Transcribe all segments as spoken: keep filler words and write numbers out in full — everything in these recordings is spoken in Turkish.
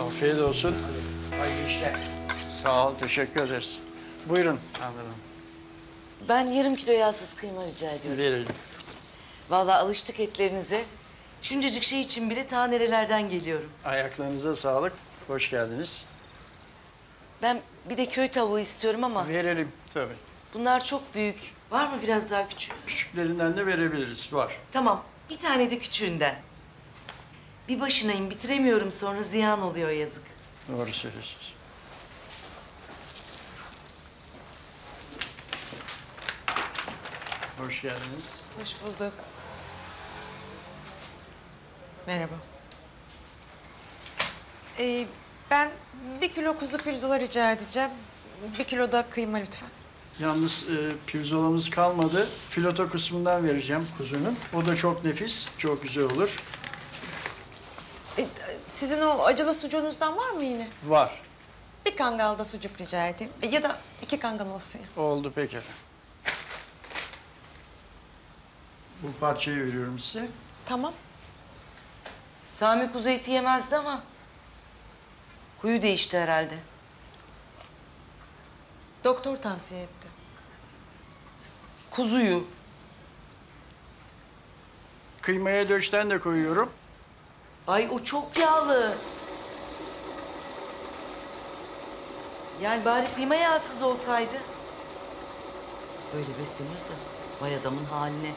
Afiyet olsun. Hayırlı işler. Sağ ol, teşekkür ederiz. Buyurun Handan. Ben yarım kilo yağsız kıyma rica ediyorum. Verelim. Vallahi alıştık etlerinize. Şuncacık şey için bile ta nerelerden geliyorum. Ayaklarınıza sağlık. Hoş geldiniz. Ben bir de köy tavuğu istiyorum ama Verelim tabii. bunlar çok büyük. Var mı biraz daha küçük? Küçüklerinden de verebiliriz. Var. Tamam, bir tane de küçüğünden. Bir başınayım, bitiremiyorum sonra ziyan oluyor yazık. Doğru söylüyorsunuz. Hoş geldiniz. Hoş bulduk. Merhaba. Ee, ben bir kilo kuzu pirzola rica edeceğim. Bir kilo da kıyma lütfen. Yalnız e, pirzolamız kalmadı. Fileto kısmından vereceğim kuzunun. O da çok nefis, çok güzel olur. Ee, sizin o acılı sucuğunuzdan var mı yine? Var. Bir kangalda sucuk rica edeyim. E, ya da iki kangal olsun ya. Oldu peki. Bu parçayı veriyorum size. Tamam. Sami kuzu eti yemezdi ama huyu değişti herhalde. Doktor tavsiye etti. Kuzuyu. Kıymaya döşten de koyuyorum. Ay o çok yağlı. Yani bari kıyma yağsız olsaydı. Böyle besleniyorsa vay adamın haline.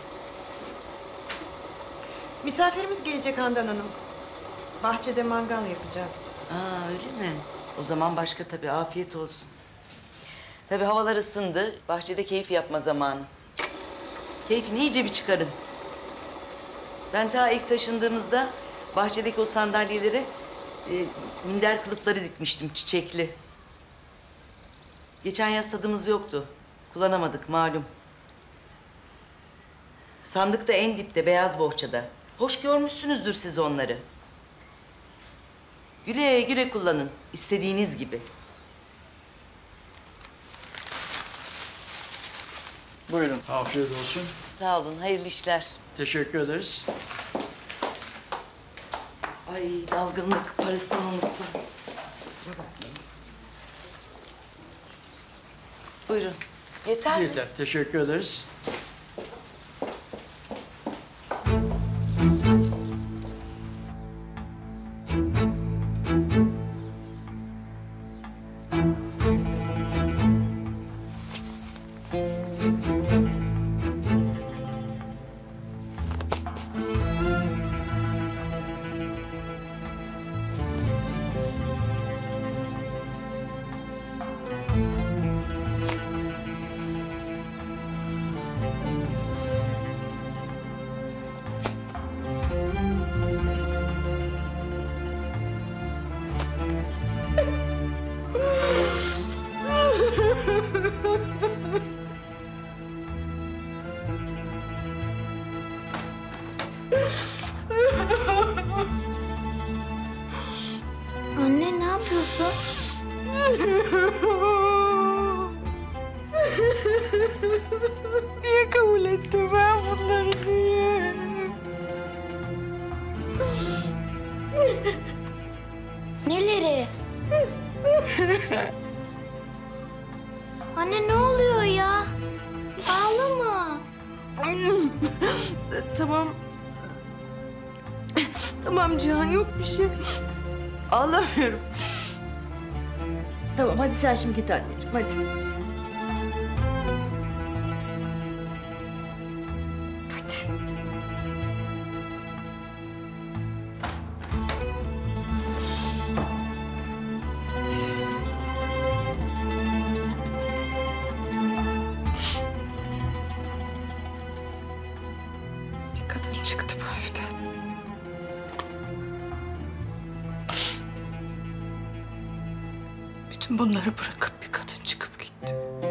Misafirimiz gelecek Handan Hanım. Bahçede mangal yapacağız. Aa öyle mi? O zaman başka tabii, afiyet olsun. Tabii havalar ısındı, bahçede keyif yapma zamanı. Keyfini iyice bir çıkarın. Ben ta ilk taşındığımızda bahçedeki o sandalyelere e, minder kılıfları dikmiştim, çiçekli. Geçen yaz tadımız yoktu, kullanamadık malum. Sandık da en dipte, beyaz bohçada. Hoş görmüşsünüzdür siz onları. Güle güle kullanın, istediğiniz gibi. Buyurun. Afiyet olsun. Sağ olun, hayırlı işler. Teşekkür ederiz. Ay dalgınlık, parasını unuttum. Kusura bakmayın. Buyurun. Yeter mi? Yeter. Teşekkür ederiz. Anne ne yapıyorsun? Niye kabul ettim ben bunları diye? Neleri? Anne ne oluyor ya? Ağlama. Tamam. Tamam Cihan, yok bir şey. Ağlamıyorum. Tamam, hadi sen şimdi git anneciğim, hadi. Hadi. Bir kadın çıktı bu evden. Bütün bunları bırakıp bir kadın çıkıp gitti.